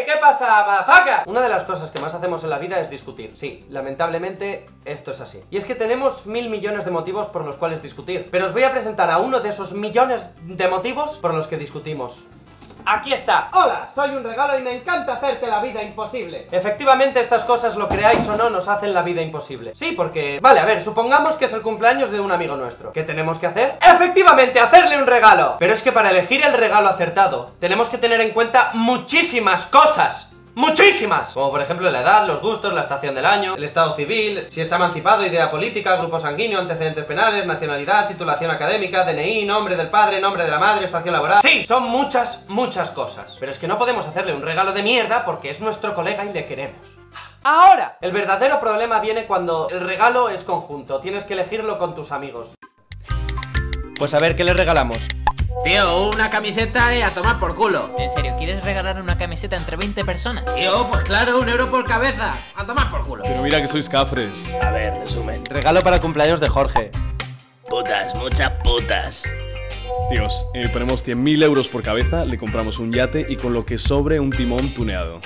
¿qué pasa, mazaca? Una de las cosas que más hacemos en la vida es discutir. Sí, lamentablemente esto es así. Y es que tenemos 1000 millones de motivos por los cuales discutir. Pero os voy a presentar a uno de esos millones de motivos por los que discutimos. Aquí está. Hola, soy un regalo y me encanta hacerte la vida imposible. Efectivamente, estas cosas, lo creáis o no, nos hacen la vida imposible. Sí, porque... Vale, a ver, supongamos que es el cumpleaños de un amigo nuestro. ¿Qué tenemos que hacer? ¡Efectivamente, hacerle un regalo! Pero es que para elegir el regalo acertado, tenemos que tener en cuenta muchísimas cosas. ¡Muchísimas! Como por ejemplo la edad, los gustos, la estación del año, el estado civil, si está emancipado, idea política, grupo sanguíneo, antecedentes penales, nacionalidad, titulación académica, DNI, nombre del padre, nombre de la madre, estación laboral... Sí, son muchas cosas. Pero es que no podemos hacerle un regalo de mierda porque es nuestro colega y le queremos. Ahora, el verdadero problema viene cuando el regalo es conjunto. Tienes que elegirlo con tus amigos. Pues a ver, ¿qué le regalamos? Tío, una camiseta y a tomar por culo. ¿En serio? ¿Quieres regalar una camiseta entre 20 personas? Tío, pues claro, 1 euro por cabeza. A tomar por culo. Pero mira que sois cafres. A ver, resumen. Regalo para el cumpleaños de Jorge. Putas, muchas putas. Tíos, ponemos 100.000 euros por cabeza, le compramos un yate y con lo que sobre un timón tuneado.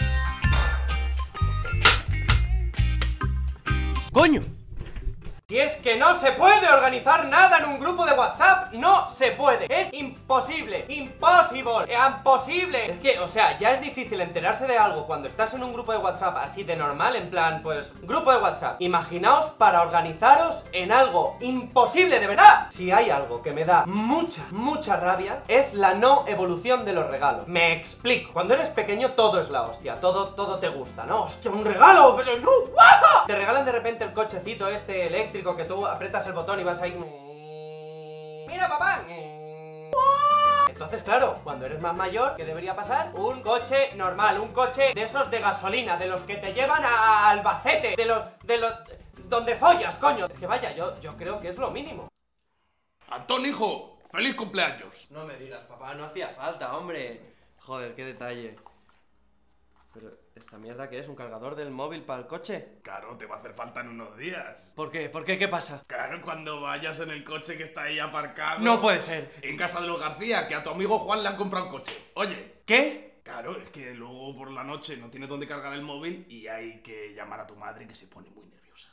¡Coño! Si es que no se puede organizar nada en un grupo de WhatsApp, no se puede. Es imposible, impossible, imposible. Es que, o sea, ya es difícil enterarse de algo cuando estás en un grupo de WhatsApp así de normal, en plan, pues, grupo de WhatsApp. Imaginaos para organizaros en algo imposible, de verdad. Si hay algo que me da mucha rabia, es la no evolución de los regalos. Me explico. Cuando eres pequeño todo es la hostia, todo te gusta, ¿no? ¡Hostia, un regalo! ¡Pero no! ¡Guau! Te regalan de repente el cochecito este eléctrico que tú aprietas el botón y vas ahí... ¡Mira, papá! Entonces, claro, cuando eres más mayor, ¿qué debería pasar? Un coche normal, un coche de esos de gasolina, de los que te llevan a Albacete, de los... donde follas, coño. Es que vaya, yo creo que es lo mínimo. Antón, hijo, feliz cumpleaños. No me digas, papá, no hacía falta, hombre. Joder, qué detalle. Pero, ¿esta mierda qué es? ¿Un cargador del móvil para el coche? Claro, te va a hacer falta en unos días. ¿Por qué? ¿Por qué? ¿Qué pasa? Claro, cuando vayas en el coche que está ahí aparcado. ¡No puede ser! En casa de los García, que a tu amigo Juan le han comprado un coche. Oye. ¿Qué? Claro, es que luego por la noche no tienes dónde cargar el móvil y hay que llamar a tu madre que se pone muy nerviosa.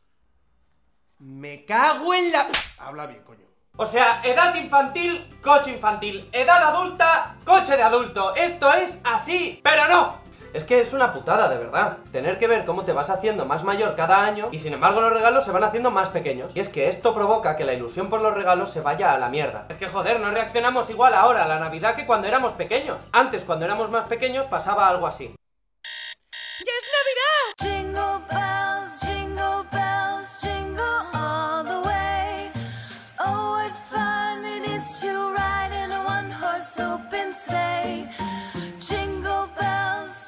¡Me cago en la... Habla bien, coño. O sea, edad infantil, coche infantil. Edad adulta, coche de adulto. Esto es así, pero no. Es que es una putada, de verdad. Tener que ver cómo te vas haciendo más mayor cada año y sin embargo los regalos se van haciendo más pequeños. Y es que esto provoca que la ilusión por los regalos se vaya a la mierda. Es que joder, no reaccionamos igual ahora a la Navidad que cuando éramos pequeños. Antes, cuando éramos más pequeños, pasaba algo así. ¡Ya es Navidad! Jingle bells, jingle all the way. Oh, what fun it is to ride in a one-horse open sleigh. Jingle bells,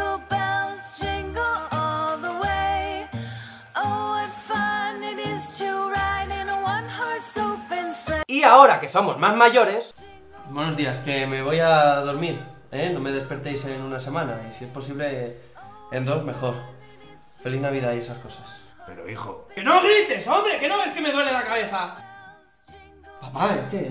jingle all the way. Oh, what fun it is to ride in a one-horse open sleigh. Y ahora que somos más mayores... Buenos días, que me voy a dormir, ¿eh? No me despertéis en una semana y si es posible en 2 mejor. Feliz Navidad y esas cosas. Pero hijo... ¡Que no grites, hombre! ¡Que no ves que me duele la cabeza! Papá, es que...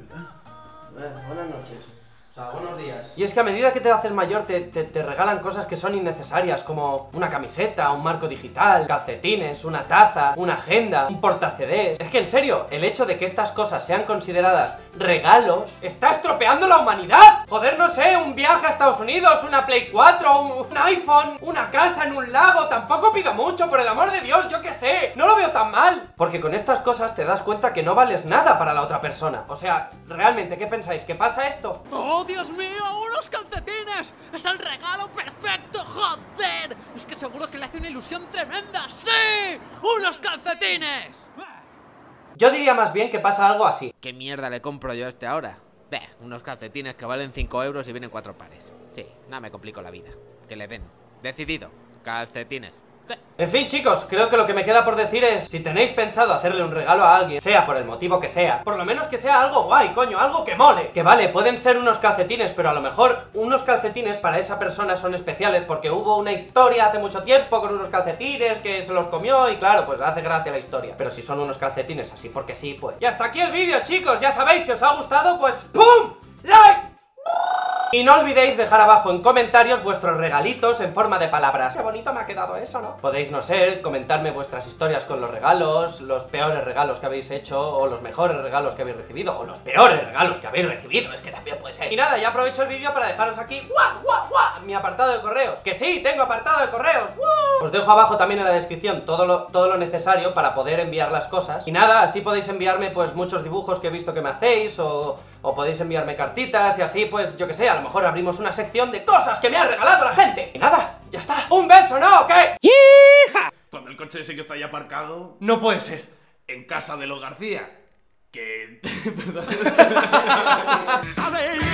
buenas noches. O sea, buenos días. Y es que a medida que te haces mayor te regalan cosas que son innecesarias, como una camiseta, un marco digital, calcetines, una taza, una agenda, un porta-CDs. Es que en serio, el hecho de que estas cosas sean consideradas regalos está estropeando la humanidad. Joder, no sé, un viaje a Estados Unidos, una Play 4, un iPhone, una casa en un lago. Tampoco pido mucho, por el amor de Dios, yo qué sé. No lo veo tan mal. Porque con estas cosas te das cuenta que no vales nada para la otra persona. O sea, realmente, ¿qué pensáis? ¿Que pasa esto? ¡Oh, Dios mío! ¡Unos calcetines! ¡Es el regalo perfecto! ¡Joder! Es que seguro que le hace una ilusión tremenda. ¡Sí! ¡Unos calcetines! Yo diría más bien que pasa algo así. ¿Qué mierda le compro yo a este ahora? Unos calcetines que valen 5 euros y vienen 4 pares. Sí, no me complico la vida. Que le den. Decidido. Calcetines. En fin, chicos, creo que lo que me queda por decir es, si tenéis pensado hacerle un regalo a alguien, sea por el motivo que sea, por lo menos que sea algo guay, coño, algo que mole. Que vale, pueden ser unos calcetines, pero a lo mejor unos calcetines para esa persona son especiales porque hubo una historia hace mucho tiempo con unos calcetines que se los comió y claro, pues hace gracia la historia. Pero si son unos calcetines así porque sí, pues... Y hasta aquí el vídeo, chicos, ya sabéis, si os ha gustado, pues ¡pum! ¡Like! Y no olvidéis dejar abajo en comentarios vuestros regalitos en forma de palabras. Qué bonito me ha quedado eso, ¿no? Podéis, no sé, comentarme vuestras historias con los regalos, los peores regalos que habéis hecho, o los mejores regalos que habéis recibido, o los peores regalos que habéis recibido, es que también puede ser. Y nada, ya aprovecho el vídeo para dejaros aquí mi apartado de correos. Que sí, tengo apartado de correos. Os dejo abajo también en la descripción todo lo necesario para poder enviar las cosas. Y nada, así podéis enviarme pues muchos dibujos que he visto que me hacéis, o podéis enviarme cartitas, y así pues yo que sé, a lo mejor abrimos una sección de cosas que me ha regalado la gente. Y nada, ya está. ¡Un beso, no! ¿Qué? ¡Hija! Cuando el coche ese que está ahí aparcado No puede ser. en casa de los García, que... Perdón, es que...